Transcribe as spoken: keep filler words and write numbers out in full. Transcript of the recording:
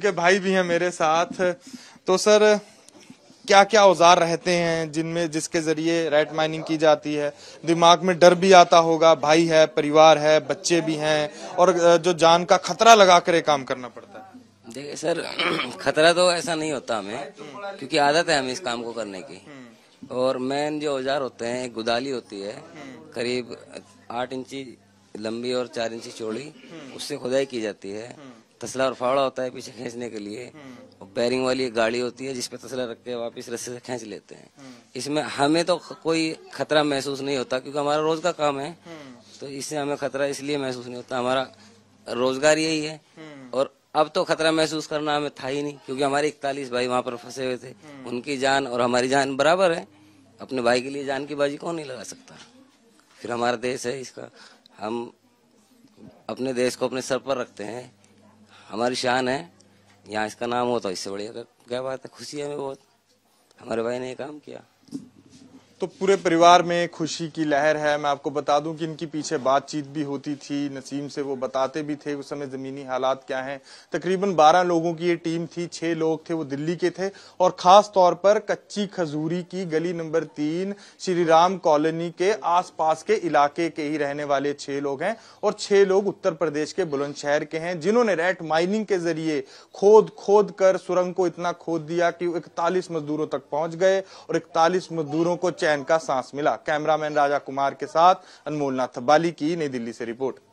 के भाई भी हैं मेरे साथ। तो सर, क्या क्या औजार रहते हैं जिनमें जिसके जरिए रैट माइनिंग की जाती है? दिमाग में डर भी आता होगा, भाई है, परिवार है, बच्चे भी हैं, और जो जान का खतरा लगा कर ये काम करना पड़ता है। देखिए सर, खतरा तो ऐसा नहीं होता हमें, क्योंकि आदत है हमें इस काम को करने की। और मेन जो औजार होते हैं, एक गुदाली होती है करीब आठ इंची लंबी और चार इंची चौड़ी, उससे खुदाई की जाती है। तसला और फावड़ा होता है पीछे खींचने के लिए, और बैरिंग वाली एक गाड़ी होती है जिसपे तसला रख के वापिस रस्से से खींच लेते हैं। इसमें हमें तो कोई खतरा महसूस नहीं होता, क्योंकि हमारा रोज का काम है, तो इससे हमें खतरा इसलिए महसूस नहीं होता, हमारा रोजगार यही है। और अब तो खतरा महसूस करना हमें था ही नहीं, क्योंकि हमारे इकतालीस भाई वहां पर फंसे हुए थे, उनकी जान और हमारी जान बराबर है। अपने भाई के लिए जान की बाजी कौन नहीं लगा सकता? फिर हमारा देश है, इसका हम अपने देश को अपने सर पर रखते हैं, हमारी शान है, यहाँ इसका नाम हो तो इससे बढ़िया क्या बात है। खुशी है हमें बहुत, हमारे भाई ने ये काम किया। तो पूरे परिवार में खुशी की लहर है। मैं आपको बता दूं कि इनकी पीछे बातचीत भी होती थी नसीम से, वो बताते भी थे उस समय जमीनी हालात क्या हैं। तकरीबन बारह लोगों की ये टीम थी, छह लोग थे वो दिल्ली के थे, और खास तौर पर कच्ची खजूरी की गली नंबर तीन श्री राम कॉलोनी के आसपास के इलाके के ही रहने वाले छह लोग हैं, और छह लोग उत्तर प्रदेश के बुलंदशहर के हैं, जिन्होंने रैट माइनिंग के जरिए खोद खोद कर सुरंग को इतना खोद दिया कि इकतालीस मजदूरों तक पहुंच गए, और इकतालीस मजदूरों को का सांस मिला। कैमरामैन राजा कुमार के साथ अनमोल नाथ थब्बाली की नई दिल्ली से रिपोर्ट।